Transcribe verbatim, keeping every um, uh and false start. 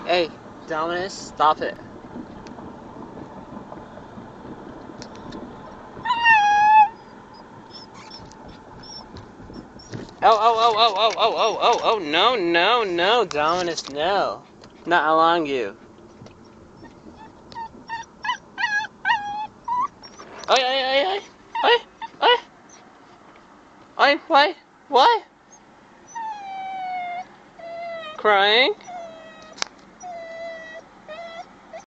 Hey, Dominus, stop it. Oh, oh, oh, oh, oh, oh, oh, oh, oh, no, no, no, Dominus, no. Not allowing you. Oi, oi, oi, oi, oi, oi, oi, what, what? Crying?